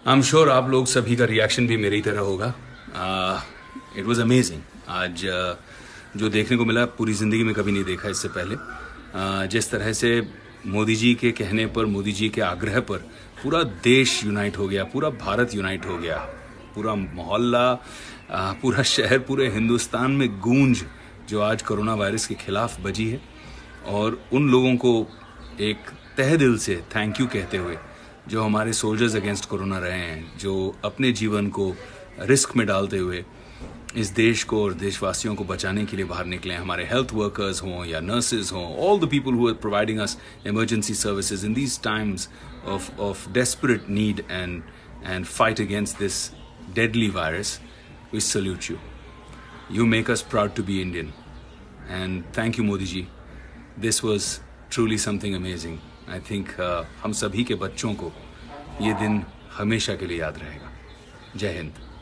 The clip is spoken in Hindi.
आई एम श्योर आप लोग सभी का रिएक्शन भी मेरी तरह होगा। It was amazing. आज जो देखने को मिला पूरी ज़िंदगी में कभी नहीं देखा इससे पहले। जिस तरह से मोदी जी के कहने पर, मोदी जी के आग्रह पर पूरा देश यूनाइट हो गया, पूरा भारत यूनाइट हो गया, पूरा मोहल्ला, पूरा शहर, पूरे हिंदुस्तान में गूंज जो आज कोरोना वायरस के खिलाफ बजी है। और उन लोगों को एक तहे दिल से थैंक यू कहते हुए, जो हमारे सोल्जर्स अगेंस्ट कोरोना रहे हैं, जो अपने जीवन को रिस्क में डालते हुए इस देश को और देशवासियों को बचाने के लिए बाहर निकले हैं, हमारे हेल्थ वर्कर्स हों या नर्सेज हों, all the people who are providing us emergency services in these times of desperate need and fight against this deadly virus. We salute you. You make us proud to be Indian. And thank you, Modi ji. This was truly something amazing. I think हम सभी के बच्चों को ये दिन हमेशा के लिए याद रहेगा। जय हिंद।